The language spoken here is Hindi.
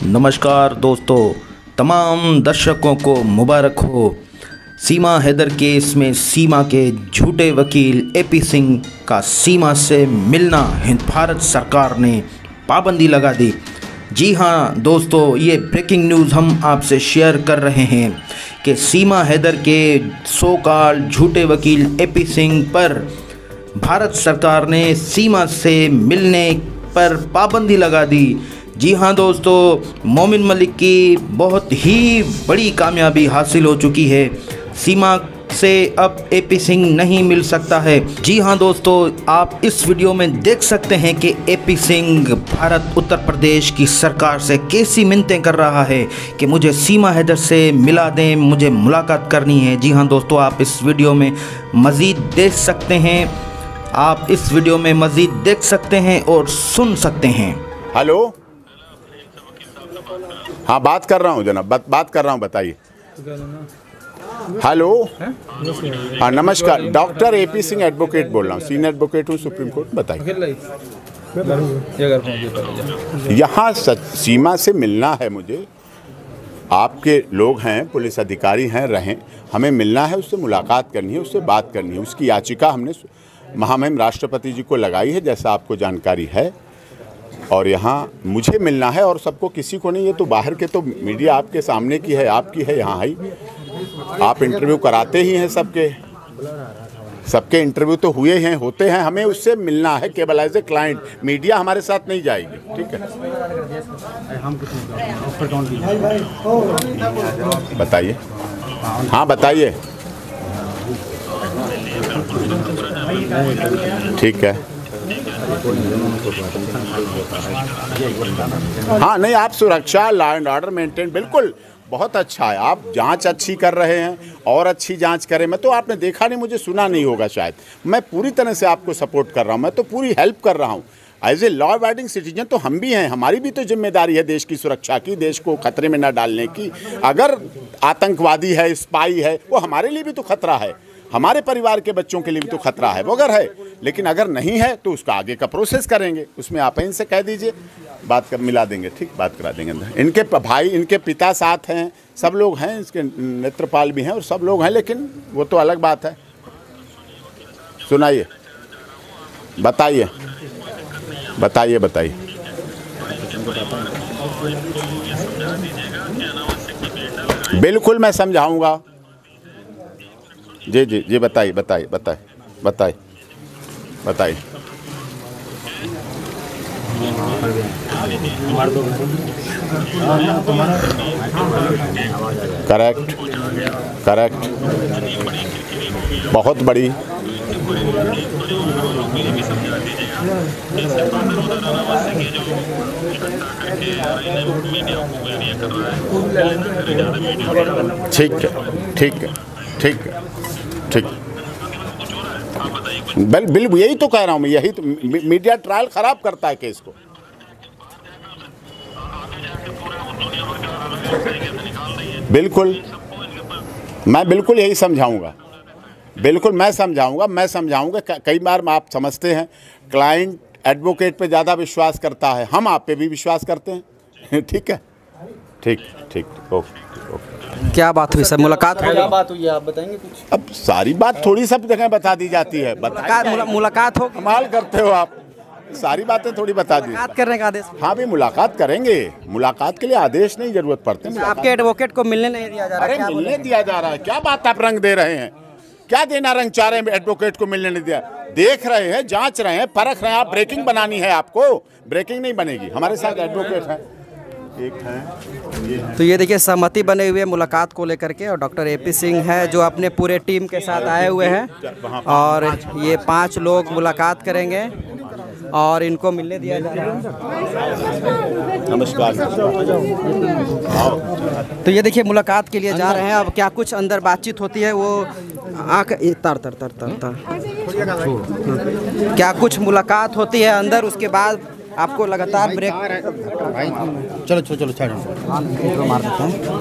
नमस्कार दोस्तों, तमाम दर्शकों को मुबारक हो। सीमा हैदर केस में सीमा के झूठे वकील एपी सिंह का सीमा से मिलना हिंद भारत सरकार ने पाबंदी लगा दी। जी हाँ दोस्तों, ये ब्रेकिंग न्यूज़ हम आपसे शेयर कर रहे हैं कि सीमा हैदर के सो कॉल्ड झूठे वकील एपी सिंह पर भारत सरकार ने सीमा से मिलने पर पाबंदी लगा दी। जी हाँ दोस्तों, मोमिन मलिक की बहुत ही बड़ी कामयाबी हासिल हो चुकी है। सीमा से अब एपी सिंह नहीं मिल सकता है। जी हाँ दोस्तों, आप इस वीडियो में देख सकते हैं कि एपी सिंह भारत उत्तर प्रदेश की सरकार से कैसी मिन्नतें कर रहा है कि मुझे सीमा हैदर से मिला दें, मुझे मुलाकात करनी है। जी हाँ दोस्तों, आप इस वीडियो में मज़ीद देख सकते हैं, आप इस वीडियो में मज़ीद देख सकते हैं और सुन सकते हैं। हेलो, हाँ बात कर रहा हूँ जनाब, बात कर रहा हूँ, बताइए। हेलो, हाँ नमस्कार, डॉक्टर एपी सिंह एडवोकेट बोल रहा हूँ, सीनियर एडवोकेट हूँ सुप्रीम कोर्ट। बताइए। यहाँ सीमा से मिलना है मुझे, आपके लोग हैं, पुलिस अधिकारी हैं, रहें, हमें मिलना है, उससे मुलाकात करनी है, उससे बात करनी है। उसकी याचिका हमने महामहिम राष्ट्रपति जी को लगाई है, जैसा आपको जानकारी है। और यहाँ मुझे मिलना है और सबको, किसी को नहीं। ये तो बाहर के, तो मीडिया आपके सामने की है, आपकी है, यहाँ आई आप इंटरव्यू कराते ही हैं, सबके इंटरव्यू तो हुए हैं, होते हैं। हमें उससे मिलना है केवल एज ए क्लाइंट। मीडिया हमारे साथ नहीं जाएगी, ठीक है। बताइए, हाँ बताइए। ठीक है, हाँ नहीं, आप सुरक्षा, लॉ एंड ऑर्डर मेंटेन, बिल्कुल बहुत अच्छा है। आप जांच अच्छी कर रहे हैं और अच्छी जांच करें। मैं तो, आपने देखा नहीं, मुझे सुना नहीं होगा शायद। मैं पूरी तरह से आपको सपोर्ट कर रहा हूं, मैं तो पूरी हेल्प कर रहा हूं। As a law abiding citizen तो हम भी हैं, हमारी भी तो जिम्मेदारी है देश की सुरक्षा की, देश को खतरे में न डालने की। अगर आतंकवादी है, स्पाई है, वो हमारे लिए भी तो खतरा है, हमारे परिवार के बच्चों के लिए भी तो खतरा है, वगैरह है। लेकिन अगर नहीं है तो उसका आगे का प्रोसेस करेंगे, उसमें आप इनसे कह दीजिए, बात कर मिला देंगे, ठीक, बात करा देंगे अंदर। इनके भाई, इनके पिता साथ हैं, सब लोग हैं, इसके नेत्रपाल भी हैं और सब लोग हैं, लेकिन वो तो अलग बात है। सुनाइए, बताइए बताइए बताइए। बिल्कुल मैं समझाऊंगा। जी जी जी, बताइए बताइए बताइए बताइए बताइए। करेक्ट करेक्ट, बहुत बड़ी। ठीक है ठीक है ठीक है ठीक। बिल्कुल यही तो कह रहा हूँ मैं, यही तो मीडिया ट्रायल खराब करता है केस को। बिल्कुल, मैं बिल्कुल यही समझाऊंगा, बिल्कुल मैं समझाऊंगा। कई बार आप समझते हैं क्लाइंट एडवोकेट पे ज़्यादा विश्वास करता है, हम आप पे भी विश्वास करते हैं। ठीक है, ठीक ठीक, ओके ओके। क्या बात हुई सर, मुलाकात हो? क्या बात हुई आप बताएंगे कुछ? अब सारी बात थोड़ी सब जगह बता दी जाती है। मुलाकात हो? कमाल करते हो आप, सारी बातें थोड़ी बता दी। मुलाकात करने का आदेश? हाँ भी मुलाकात करेंगे, मुलाकात के लिए आदेश नहीं जरूरत पड़ती। आपके एडवोकेट को मिलने नहीं दिया जा रहा? अरे मिलने दिया जा रहा है, क्या बात आप रंग दे रहे हैं? क्या देना रंग चाह रहे हैं? एडवोकेट को मिलने नहीं दिया, देख रहे हैं, जांच रहे हैं, परख रहे हैं। आप ब्रेकिंग बनानी है, आपको ब्रेकिंग नहीं बनेगी। हमारे साथ एडवोकेट हैं, एक है। तो ये देखिए, सहमति बने हुए मुलाकात को लेकर के, और डॉक्टर एपी सिंह है जो अपने पूरे टीम के साथ आए हुए हैं, और ये 5 लोग मुलाकात करेंगे और इनको मिलने दिया जा रहा है। नमस्कार। तो ये देखिए, मुलाकात के लिए जा रहे हैं। अब क्या कुछ अंदर बातचीत होती है वो तर तर तर तर तर क्या कुछ मुलाकात होती है अंदर, उसके बाद आपको लगातार ब्रेक। चलो चलो चलो मार देते हैं।